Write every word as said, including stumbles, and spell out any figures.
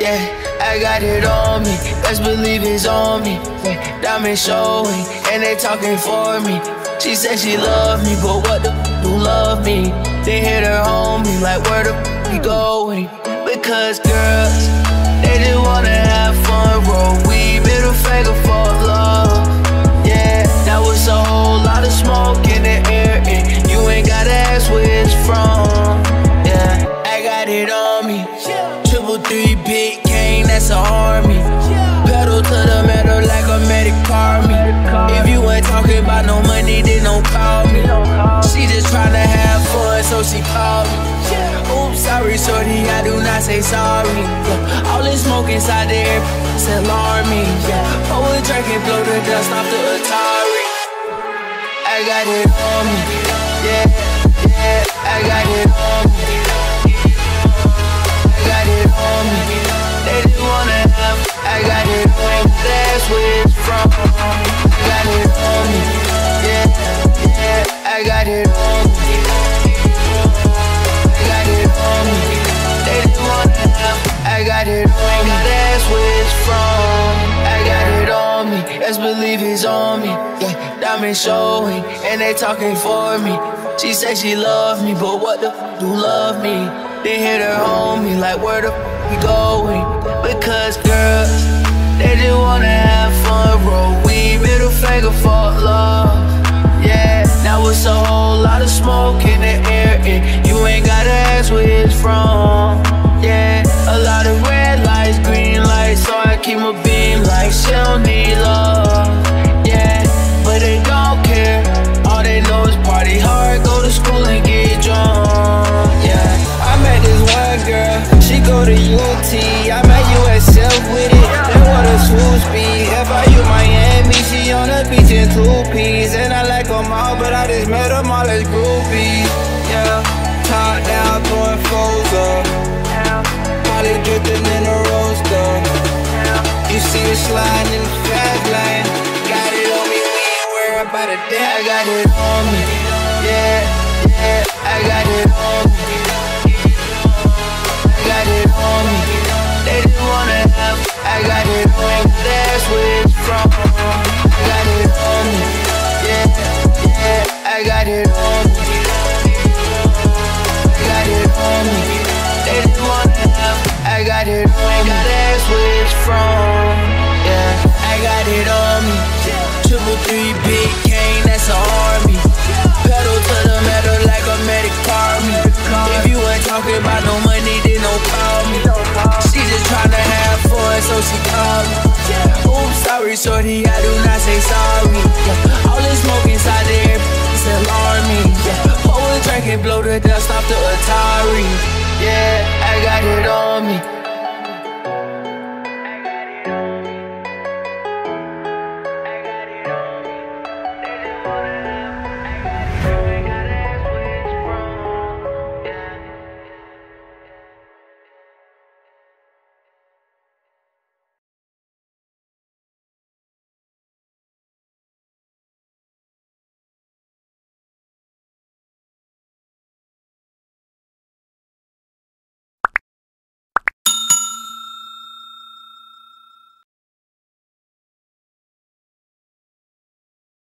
yeah, I got it on me, best believe it's on me. Yeah, diamond showing, and they talking for me. She said she love me, but what the f do love me? They hit her homie, like where the f we going? Because girls, they just wanna have fun, roll weed, middle finger for love. Yeah, that was a whole lot of smoke in the air, and you ain't gotta ask where it's from. Yeah, I got it on me, triple three big cane, that's a army. Pedal to the metal like a medic car me. If you ain't talking about no money, then don't call me. She just tryna have fun, so she called me. Oops, sorry, shorty, I do not say sorry. Yeah. All this smoke inside the air, it's alarming. Yeah. Pour a drink and blow the dust off the Atari. I got it on me, yeah, yeah, I got it on me. I got it on me, they just wanna have, I got it on me, that's where it's from. I got it on me, yeah, yeah, I got it on me. I got it on me, they just wanna have, I got it on me, that's where it's from. I got it on me, best believe it's on me, yeah, diamond showing, and they talking for me. She said she love me, but what the f do love me? They hit her homie, like where the f we going? Because girls, they just wanna have fun, roll weed, middle finger for love. Yeah, now it's a whole lot of smoke in the air, and you ain't gotta ask where it's from. Yeah, a lot of red lights, green lights, so I keep my beam like she don't need love. Yeah, but they don't care, all they know is party hard, go to school and get drunk. Yeah, I met this one girl, she go to U T, I met U S F with it, then what a swoosh be. If I U Miami, she on the beach in two P's, and I like them all, but I just met them all as groupies. Yeah, top down, throwing foes up, Molly dripping in the roaster. You see it sliding in the fast lane, got it on me, we ain't worried about a day. I got it on me, yeah, yeah, I got it on me. I got it on me, they just wanna have, I got it on me, that's where it's from. I got it on me, yeah, yeah, I got it on me. I got it on me, they just wanna have, I got it on me, that's where it's from. Yeah, I got it on me, triple three big cane, that's an army. Pedal to the metal like a medic car me. If you ain't talking about no money, then don't call me. She just tryna have fun, so she called me. Oops, sorry, shorty, I do not say sorry. Yeah. All this smoke inside the air, it's alarming. Yeah. Pour a drink and blow the dust off the Atari. Yeah, I got it on me.